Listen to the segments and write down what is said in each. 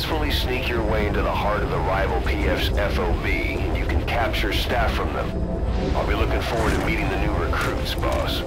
successfully sneak your way into the heart of the rival PF's FOB, you can capture staff from them. I'll be looking forward to meeting the new recruits, boss.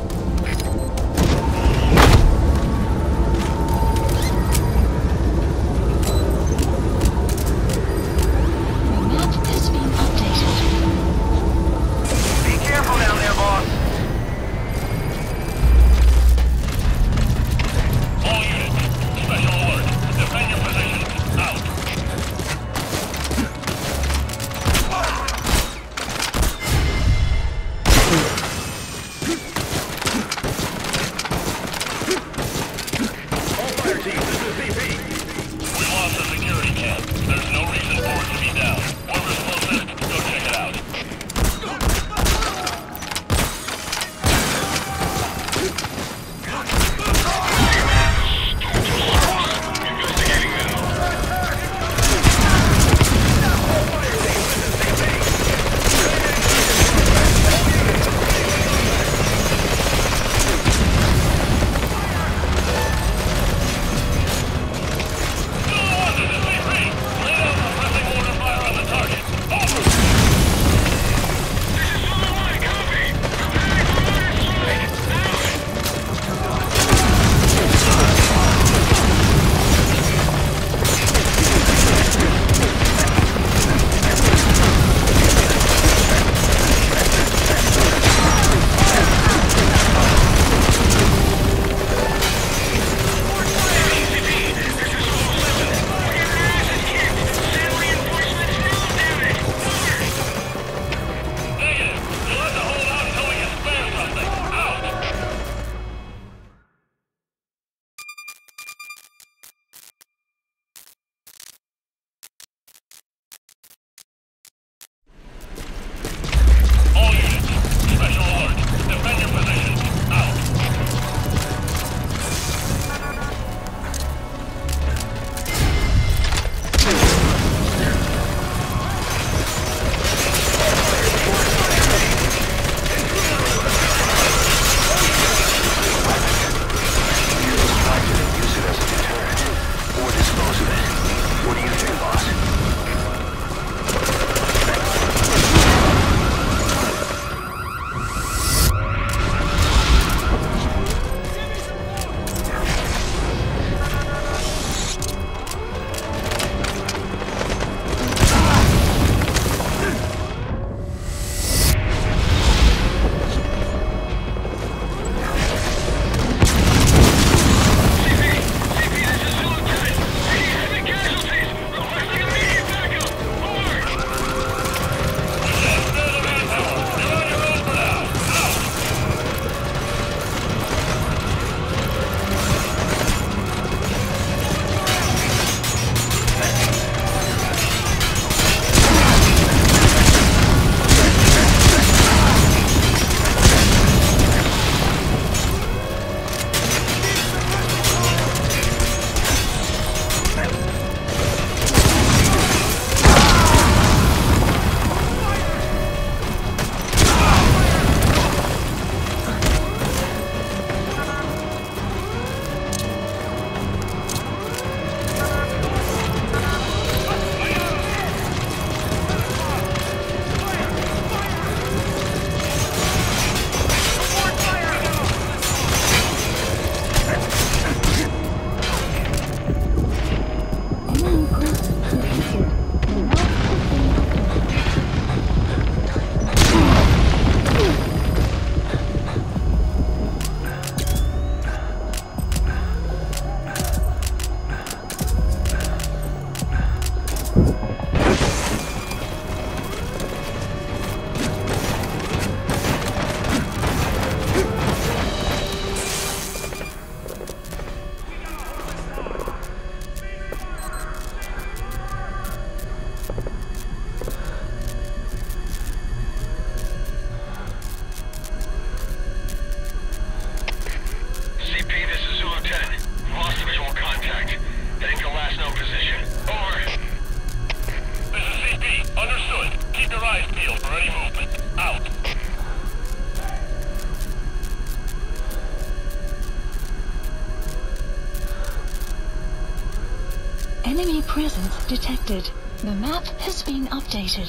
Enemy presence detected. The map has been updated.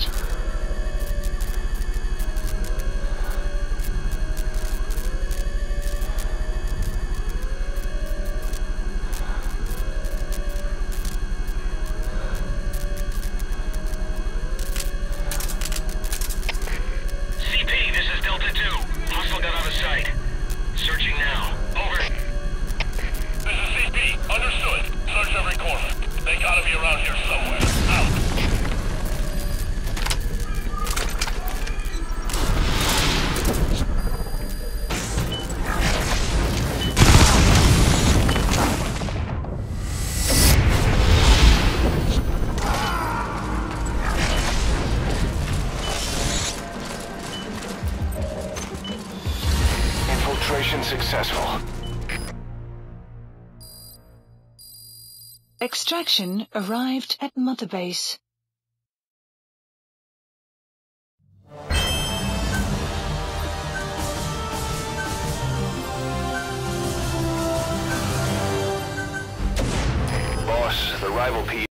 CP, this is Delta 2. Hostile got out of sight. Searching now. Over. This is CP. Understood. Search every corner. They gotta be around here somewhere. Out. Infiltration successful. Extraction arrived at Mother Base. Boss, the rival P